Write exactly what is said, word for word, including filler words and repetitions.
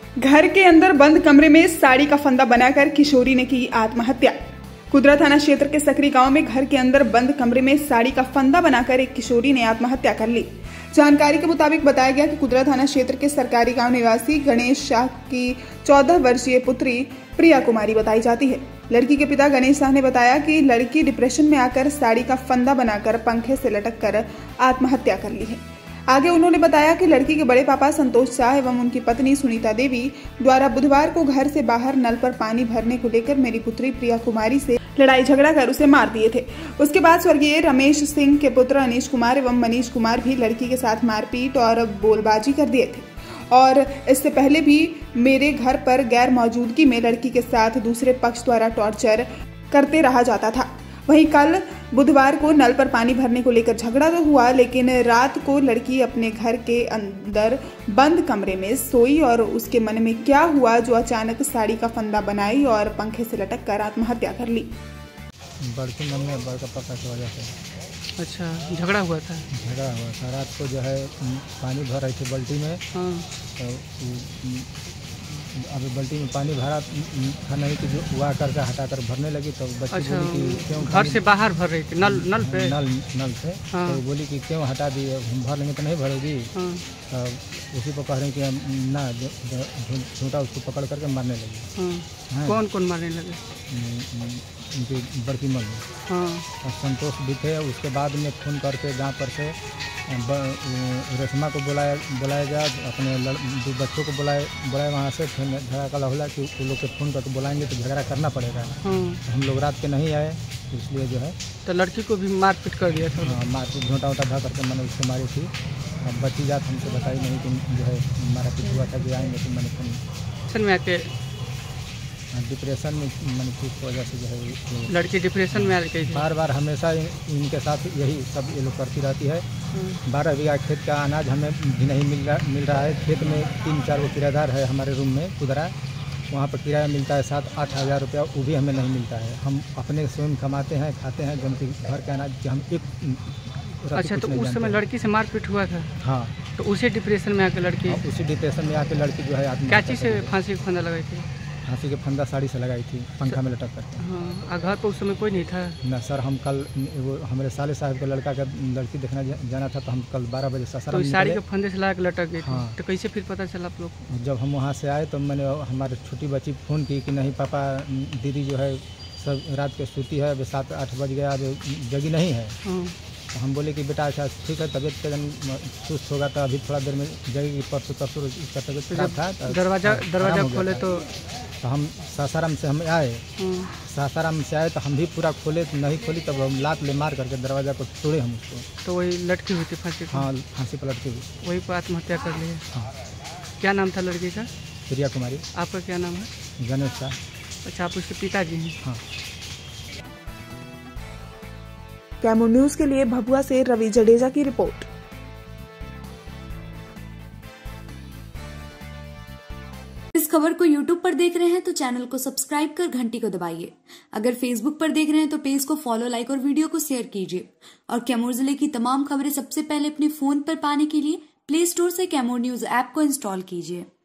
घर के अंदर बंद कमरे में साड़ी का फंदा बनाकर किशोरी ने की आत्महत्या। कुदरा थाना क्षेत्र के सकरी गांव में घर के अंदर बंद कमरे में साड़ी का फंदा बनाकर एक किशोरी ने आत्महत्या कर ली। जानकारी के मुताबिक बताया गया कि कुदरा थाना क्षेत्र के सरकारी गांव निवासी गणेश शाह की चौदह वर्षीय पुत्री प्रिया कुमारी बताई जाती है। लड़की के पिता गणेश शाह ने बताया कि लड़की डिप्रेशन में आकर साड़ी का फंदा बनाकर पंखे से लटक कर आत्महत्या कर ली है। आगे उन्होंने बताया कि लड़की के बड़े पापा संतोष शाह एवं उनकी पत्नी सुनीता देवी द्वारा बुधवार को घर से बाहर नल पर पानी भरने को लेकर मेरी पुत्री प्रिया कुमारी से लड़ाई झगड़ा कर उसे मार दिए थे। उसके बाद स्वर्गीय रमेश सिंह के पुत्र अनीश कुमार एवं मनीष कुमार भी लड़की के साथ मारपीट और बोलबाजी कर दिए थे और इससे पहले भी मेरे घर पर गैर मौजूदगी में लड़की के साथ दूसरे पक्ष द्वारा टॉर्चर करते रहा जाता था। वहीं कल बुधवार को नल पर पानी भरने को लेकर झगड़ा तो हुआ, लेकिन रात को लड़की अपने घर के अंदर बंद कमरे में सोई और उसके मन में क्या हुआ जो अचानक साड़ी का फंदा बनाई और पंखे से लटक कर आत्महत्या कर ली। बड़की मम्मी बड़का पापा की वजह से। अच्छा, झगड़ा हुआ था? झगड़ा हुआ था। रात को जो है पानी भर रही थी बाल्टी में। हाँ। तो अभी बाल्टी में पानी भरा था नहीं कि जो हुआ करके हटाकर भरने लगी तो बच्ची अच्छा, बोली कि क्यों घर से बाहर भर रही थी नल नल पे नल नल से। हाँ। तो बोली कि क्यों हटा दिए, हम भर लेंगे तो नहीं भरोगी। हाँ। तो उसी पर कह रहे कि ना झूठा उसको पकड़ करके मारने लगी। हाँ। कौन कौन मारने लगे? उनकी बड़की मम्मी। हाँ। और संतोष भी थे। उसके बाद में फ़ोन करके जहाँ पर से रेशमा को बुलाया बुलाया गया, अपने दो बच्चों को बुलाए बुलाए वहाँ से। फिर झगड़ा का लहला कि वो लोग के फ़ोन करके बुलाएंगे तो झगड़ा करना पड़ेगा। हाँ। तो हम लोग रात के नहीं आए, इसलिए जो है तो लड़की को भी मारपीट कर दिया था। हाँ, मारपीट झोंटा वोटा धा करके मैंने उसको मारी थी। अब बच्ची जात हमसे बताई नहीं कि जो है मारा पीट हुआ था कि आएंगे तो मैंने फोन में आके डिप्रेशन में मैंने किस वजह से जो है लड़की डिप्रेशन में आ गई थी। बार बार हमेशा इनके साथ यही सब ये लोग करती रहती है। बारह बीघा खेत का अनाज हमें भी नहीं मिल रहा मिल रहा है। खेत में तीन चार वो किराएदार है हमारे रूम में कुदरा, वहाँ पर किराया मिलता है सात आठ हज़ार रुपया, वो भी हमें नहीं मिलता है। हम अपने स्वयं कमाते हैं, खाते हैं, जमती घर के अनाज कि हम एक। अच्छा, तो उस समय लड़की से मारपीट हुआ था? हाँ। तो उसी डिप्रेशन में आकर लड़की उसी डिप्रेशन में आकर लड़की जो है आत्महत्या। क्या चीज़ से फांसी का फंदा लगाई थी? फांसी के फंदा साड़ी से लगाई थी, पंखा में लटक करके। हाँ। घर पर उस समय कोई नहीं था? ना सर, हम कल वो हमारे साले साहब के लड़का का लड़की देखना जाना था, तो हम कल बारह बजे सासाराम तो साड़ी के फंदे से लगा के लटक गई थी। हाँ। तो कैसे फिर पता चला आप लोग? जब हम वहाँ से आए तो मैंने हमारे छोटी बच्ची फ़ोन की कि नहीं पापा दीदी जो है सब रात के सूती है, अभी सात आठ बज गया, अभी जगी नहीं है। हाँ। तो हम बोले कि बेटा अच्छा ठीक है, तबीयत का सुस्त होगा तो अभी थोड़ा देर में जगेगी। परसों परसों इसका तबीयत खराब था। दरवाजा दरवाजा खोले तो तो हम सासाराम से हम आए। सासाराम से आए तो हम भी पूरा खोले, तो नहीं खोली तब हम लात ले मार करके दरवाजा को तोड़े हम उसको। तो वही लटकी हुई थी फांसी? हाँ, फांसी पर लटकी हुई। वही पर आत्महत्या कर ली है। हाँ। क्या नाम था लड़की का? प्रिया कुमारी। आपका क्या नाम है? गणेश शाह। अच्छा, आप उसके पिताजी हैं? हाँ। कैमूर न्यूज के लिए भभुआ से रवि जडेजा की रिपोर्ट। इस खबर को यूट्यूब पर देख रहे हैं तो चैनल को सब्सक्राइब कर घंटी को दबाइए। अगर फेसबुक पर देख रहे हैं तो पेज को फॉलो, लाइक और वीडियो को शेयर कीजिए। और कैमूर जिले की तमाम खबरें सबसे पहले अपने फोन पर पाने के लिए प्ले स्टोर से कैमूर न्यूज ऐप को इंस्टॉल कीजिए।